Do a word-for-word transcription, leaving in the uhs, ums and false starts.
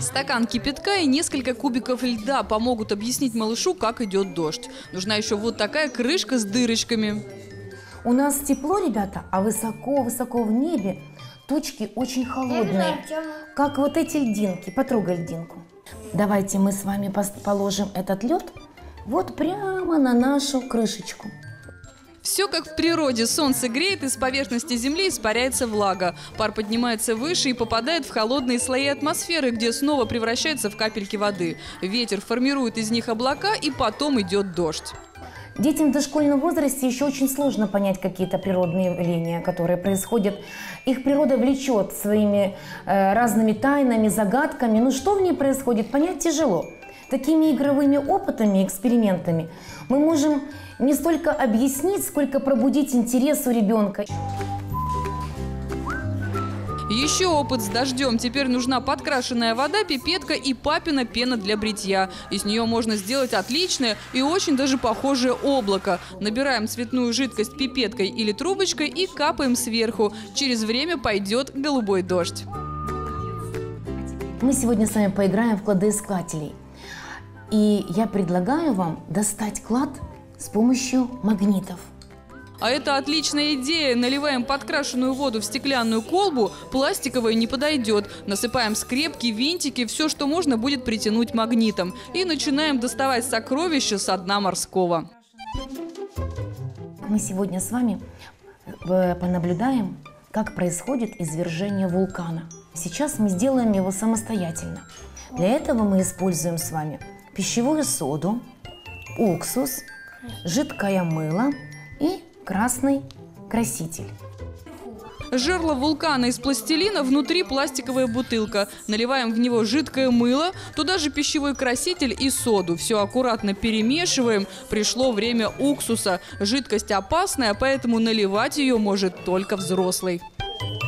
Стакан кипятка и несколько кубиков льда помогут объяснить малышу, как идет дождь. Нужна еще вот такая крышка с дырочками. У нас тепло, ребята, а высоко-высоко в небе тучки очень холодные, как вот эти льдинки. Потрогай льдинку. Давайте мы с вами положим этот лед вот прямо на нашу крышечку. Все как в природе. Солнце греет, из поверхности Земли испаряется влага. Пар поднимается выше и попадает в холодные слои атмосферы, где снова превращается в капельки воды. Ветер формирует из них облака, и потом идет дождь. Детям в дошкольном возрасте еще очень сложно понять какие-то природные явления, которые происходят. Их природа влечет своими э, разными тайнами, загадками. Но что в ней происходит, понять тяжело. Такими игровыми опытами, экспериментами мы можем не столько объяснить, сколько пробудить интерес у ребенка. Еще опыт с дождем. Теперь нужна подкрашенная вода, пипетка и папина пена для бритья. Из нее можно сделать отличное и очень даже похожее облако. Набираем цветную жидкость пипеткой или трубочкой и капаем сверху. Через время пойдет голубой дождь. Мы сегодня с вами поиграем в кладоискателей. И я предлагаю вам достать клад с помощью магнитов. А это отличная идея. Наливаем подкрашенную воду в стеклянную колбу, пластиковая не подойдет. Насыпаем скрепки, винтики, все, что можно будет притянуть магнитом. И начинаем доставать сокровища со дна морского. Мы сегодня с вами понаблюдаем, как происходит извержение вулкана. Сейчас мы сделаем его самостоятельно. Для этого мы используем с вами пищевую соду, уксус, жидкое мыло и красный краситель. Жерло вулкана из пластилина, внутри пластиковая бутылка. Наливаем в него жидкое мыло, туда же пищевой краситель и соду. Все аккуратно перемешиваем. Пришло время уксуса. Жидкость опасная, поэтому наливать ее может только взрослый.